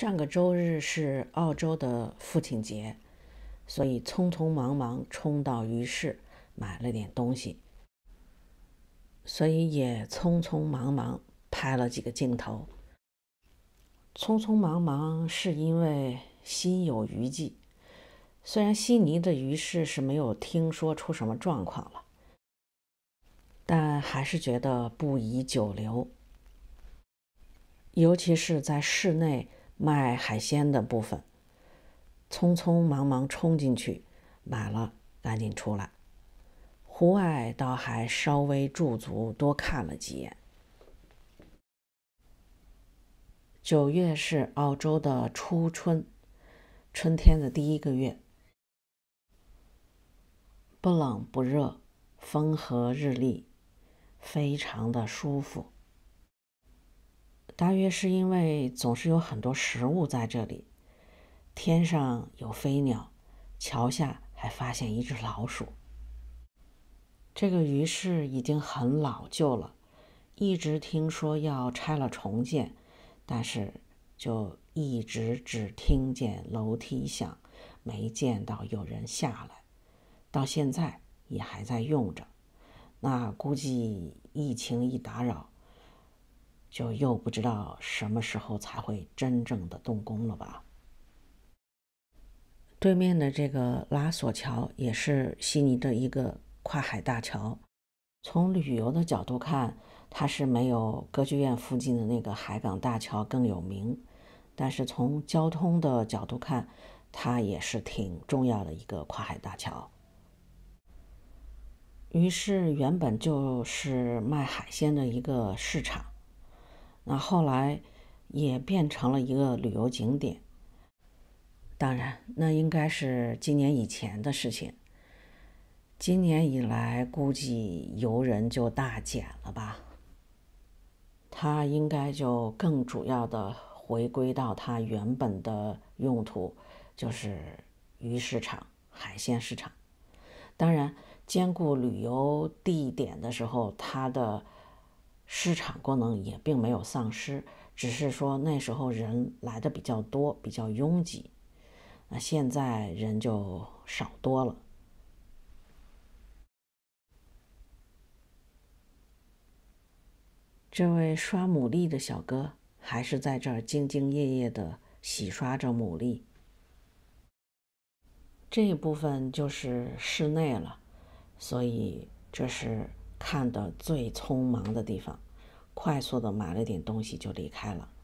上个周日是澳洲的父亲节，所以匆匆忙忙冲到鱼市买了点东西，所以也匆匆忙忙拍了几个镜头。匆匆忙忙是因为心有余悸，虽然悉尼的鱼市是没有听说出什么状况了，但还是觉得不宜久留，尤其是在室内卖海鲜的部分，匆匆忙忙冲进去买了，赶紧出来。户外倒还稍微驻足多看了几眼。9月是澳洲的初春，春天的第一个月，不冷不热，风和日丽，非常的舒服。大约是因为总是有很多食物在这里，天上有飞鸟，桥下还发现一只老鼠。这个鱼市已经很老旧了，一直听说要拆了重建，但是就一直只听见楼梯响，没见到有人下来，到现在也还在用着。那估计疫情一打扰，就又不知道什么时候才会真正的动工了吧。对面的这个拉索桥也是悉尼的一个跨海大桥，从旅游的角度看，它是没有歌剧院附近的那个海港大桥更有名，但是从交通的角度看，它也是挺重要的一个跨海大桥。于是原本就是卖海鲜的一个市场，那后来也变成了一个旅游景点。当然，那应该是今年以前的事情。今年以来，估计游人就大减了吧。它应该就更主要的回归到它原本的用途，就是鱼市场、海鲜市场。当然，兼顾旅游地点的时候，它的市场功能也并没有丧失，只是说那时候人来的比较多，比较拥挤。那现在人就少多了。这位刷牡蛎的小哥还是在这儿兢兢业业地洗刷着牡蛎。这一部分就是室内了，所以这是看的最匆忙的地方，快速地买了点东西就离开了。